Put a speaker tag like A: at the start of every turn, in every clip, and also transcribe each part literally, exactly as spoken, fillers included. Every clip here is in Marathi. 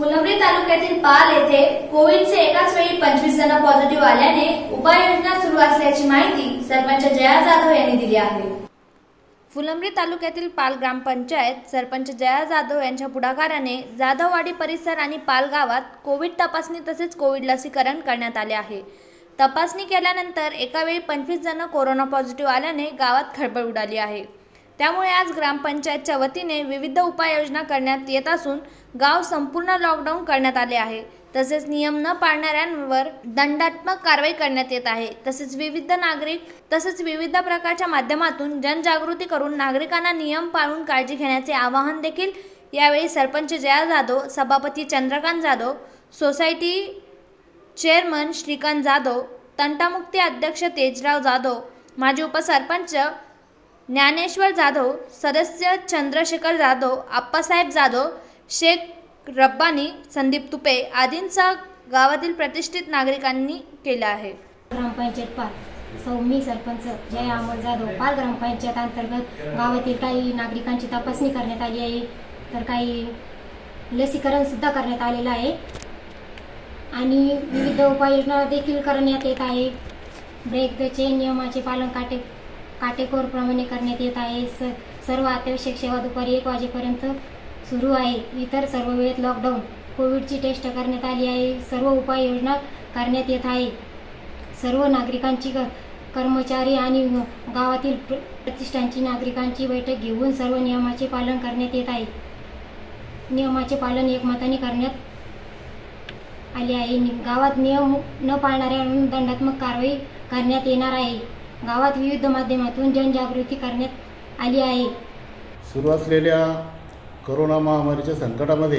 A: फुलंब्री तालुक्यातील पाल येथे कोविडचे एकाच वेळी पंचवीस जण पॉझिटिव्ह आल्याने उपाययोजना सुरू असल्याची माहिती सरपंच जया जाधव यांनी दिली आहे। फुलंब्री तालुक्यातील पाल ग्रामपंचायत सरपंच जया जाधव यांच्या पुढाकाराने जाधववाडी परिसर आणि पाल गावात कोविड तपासणी तसेच कोविड लसीकरण करण्यात आले आहे। तपासणी केल्यानंतर एका वेळी पंचवीस जण कोरोना पॉझिटिव्ह आल्याने गावात खळबळ उडाली आहे। त्यामुळे आज ग्रामपंचायतच्या वतीने विविध उपाययोजना करण्यात येत असून गाव संपूर्ण लॉकडाऊन करण्यात आले आहे। तसेच नियम न पाळणाऱ्यांवर दंडात्मक कारवाई करण्यात येत आहे। तसेच विविध नागरिक तसेच विविध प्रकारच्या माध्यमातून जनजागृती करून नागरिकांना नियम पाळून काळजी घेण्याचे आवाहन देखील यावेळी सरपंच जया जाधव, सभापती चंद्रकांत जाधव, सोसायटी चेअरमन श्रीकांत जाधव, तंटामुक्ती अध्यक्ष तेजराव जाधव, माजी उपसरपंच ज्ञानेश्वर जाधव, सदस्य चंद्रशेखर जाधव, आप्पासाहेब जाधव, शेख रब्बानी, संदीप तुपे आदींसह गावातील प्रतिष्ठित नागरिकांनी केला आहे।
B: ग्रामपंचायत पाल सौमी सरपंच जय अमोल जाधव पाल ग्रामपंचायत अंतर्गत गावातील काही नागरिकांची तपासणी करण्यात आली आहे, तर काही लसीकरण सुद्धा करण्यात आलेलं आहे आणि विविध उपाययोजना देखील करण्यात येत आहे। ब्रेक द चेन नियमाचे पालन काटे काटेकोरप्रमाणे करण्यात येत आहे। स सर्व अत्यावश्यक सेवा दुपारी एक वाजेपर्यंत सुरू आहे। इतर सर्व वेळेत लॉकडाऊन कोविडची टेस्ट करण्यात आली आहे। सर्व उपाययोजना करण्यात येत आहे। सर्व नागरिकांची कर्मचारी आणि गावातील प्रतिष्ठानची नागरिकांची बैठक घेऊन सर्व नियमाचे पालन करण्यात येत आहे। नियमाचे पालन एकमताने करण्यात आले आहे। गावात नियम न पाळणाऱ्यांवर दंडात्मक कारवाई करण्यात येणार आहे। गावात विविध माध्यमातून जनजागृती करण्यात आली आहे।
C: सुरू असलेल्या कोरोना महामारीच्या संकटामध्ये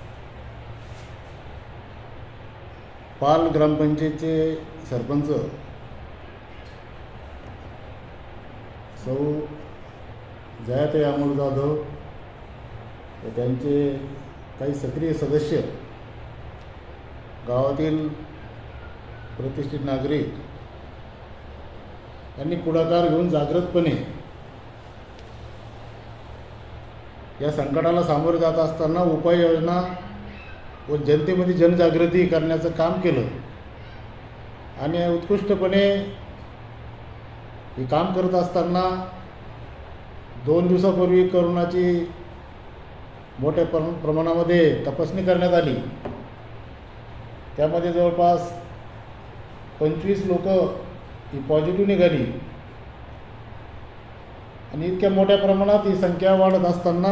C: पाल ग्रामपंचायतचे सरपंच सौ जयाताई अमोल जाधव व त्यांचे काही सक्रिय सदस्य, गावातील प्रतिष्ठित नागरिक यांनी पुढाकार घेऊन जागृतपणे या संकटाला सामोरे जात असताना उपाययोजना व जनतेमध्ये जनजागृती करण्याचं काम केलं आणि उत्कृष्टपणे हे काम करत असताना दोन दिवसापूर्वी कोरोनाची मोठ्या प्रमाणामध्ये तपासणी करण्यात आली। त्यामध्ये जवळपास पंचवीस लोक ही पॉझिटिव्ह निघाली आणि इतक्या मोठ्या प्रमाणात ही संख्या वाढत असताना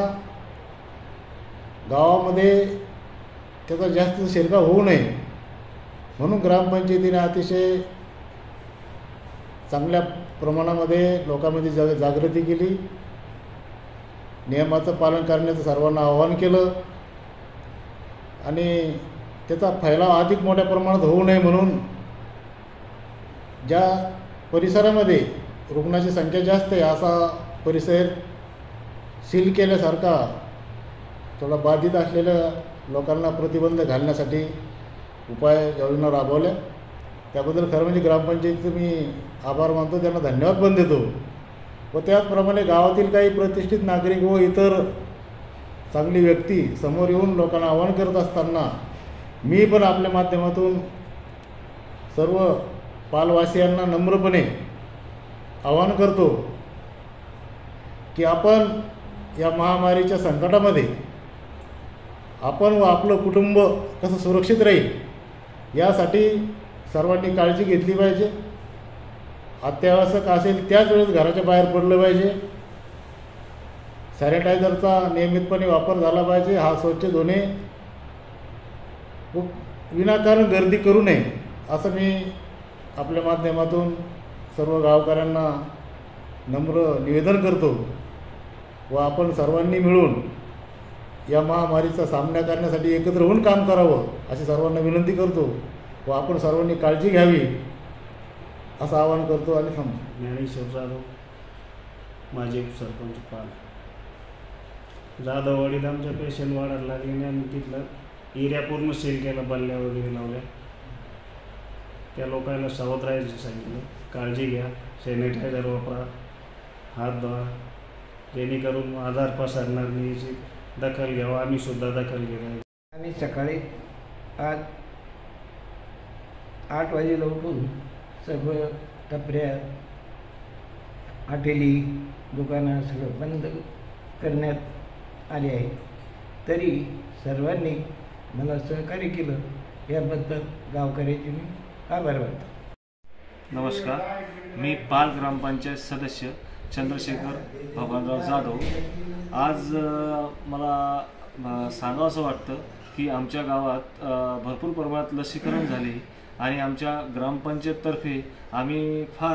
C: गावामध्ये त्याचा जास्त शिरकाव होऊ नये म्हणून ग्रामपंचायतीने अतिशय चांगल्या प्रमाणामध्ये लोकांमध्ये जा जागृती केली, नियमाचं पालन करण्याचं सर्वांना आवाहन केलं आणि त्याचा फैलाव अधिक मोठ्या प्रमाणात होऊ नये म्हणून ज्या परिसरामध्ये रुग्णाची संख्या जास्त आहे असा परिसर सील केल्यासारखा थोडा बाधित असलेल्या लोकांना प्रतिबंध घालण्यासाठी उपाययोजना राबवल्या। त्याबद्दल खरं म्हणजे ग्रामपंचायतीचं मी आभार मानतो, त्यांना धन्यवाद पण देतो। व त्याचप्रमाणे गावातील काही प्रतिष्ठित नागरिक व इतर चांगली व्यक्ती समोर येऊन लोकांना आवाहन करत असताना मी पण आपल्या माध्यमातून सर्व पालवासियांना नम्रपणे आवाहन करतो की आपण या महामारीच्या संकटामध्ये आपण व आपलं कुटुंब कसं सुरक्षित राहील यासाठी सर्वांनी काळजी घेतली पाहिजे। अत्यावश्यक असेल त्याच वेळेस घराच्या बाहेर पडलं पाहिजे। सॅनिटायझरचा नियमितपणे वापर झाला पाहिजे। हात स्वच्छ धुणे व विनाकारण गर्दी करू नये असं मी आपल्या माध्यमातून सर्व गावकऱ्यांना नम्र निवेदन करतो व आपण सर्वांनी मिळून या महामारीचा सामना करण्यासाठी एकत्र होऊन काम करावं अशी सर्वांना विनंती करतो व आपण सर्वांनी काळजी घ्यावी असं आवाहन करतो आणि थांबतो।
D: ज्ञानेश्वर जाधव माजी सरपंच पाल जाधववाडीत आमच्या पेशंट वाढायला लागले आणि तिथलं एरिया पूर्ण सील केला, बल्ल्या वगैरे लावल्या। त्या लोकांना सावध राहायचं सांगितलं, काळजी घ्या, सॅनिटायझर वापरा, हात धुवा, जेणेकरून आजार पसरणार नाही याची दखल घ्यावा। आम्ही सुद्धा दखल घेणार।
E: मी सकाळी आज आठ वाजेला उठून सर्व टपऱ्या, हॉटेली, दुकानं सगळं बंद करण्यात आले आहे. तरी सर्वांनी मला सहकार्य केलं याबद्दल गावकऱ्याचे मी आभार मानतो.
F: नमस्कार, मी पाल ग्रामपंचायत सदस्य चंद्रशेखर भगवानराव जाधव. आज मला सांगावंसं वाटतं की आमच्या गावात भरपूर प्रमाणात लसीकरण झाले आणि आमच्या ग्रामपंचायततर्फे आम्ही फार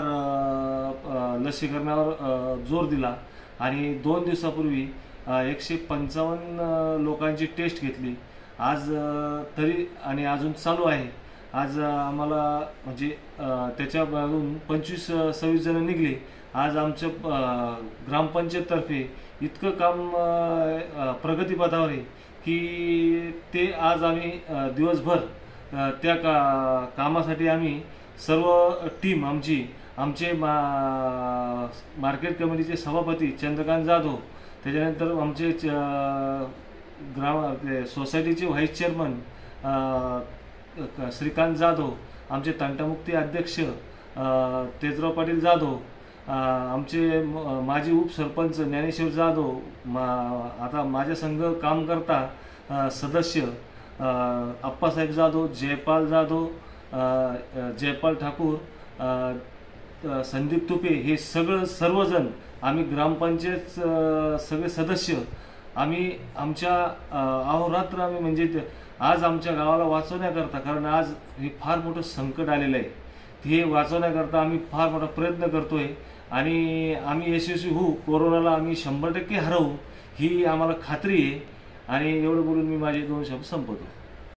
F: लसीकरणावर जोर दिला आणि दोन दिवसापूर्वी एकशे पंचावन्न लोकांची टेस्ट घेतली. आज तरी आणि अजून चालू आहे. आज आम्हाला म्हणजे त्याच्यामधून पंचवीस सव्वीस जण निघले. आज आमच्या ग्रामपंचायततर्फे इतकं काम प्रगतीपथावर आहे की ते आज आम्ही दिवसभर त्या का कामासाठी आम्ही सर्व टीम आमची आमचे मा मार्केट कमिटीचे सभापती चंद्रकांत जाधव, त्याच्यानंतर आमचे ग्राम सोसायटीचे व्हाईस चेअरमन श्रीकांत जाधव, आमचे तंटामुक्ती अध्यक्ष तेजराव पाटील जाधव, आमचे माजी उपसरपंच ज्ञानेश्वर जाधव, मा आता माझ्या संघ काम करता सदस्य अप्पासाहेब जाधव, जयपाल जाधव, जयपाल ठाकूर, संदीप तुपे, हे सगळं सर्वजण आम्ही ग्रामपंचायत सगळे सदस्य आम्ही आमच्या अहोरात्र आम्ही म्हणजे आज आमच्या गावाला वाचवण्याकरता, कारण आज हे फार मोठं संकट आलेलं आहे, हे वाचवण्याकरता आम्ही फार मोठा प्रयत्न करतोय आणि आम्ही यशस्वी होऊ, कोरोनाला आम्ही शंभर टक्के हरवू ही आम्हाला खात्री आहे. आणि एवढं बोलून मी माझे दोन शब्द संपवतो.